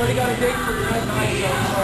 already got a date for tonight night, so.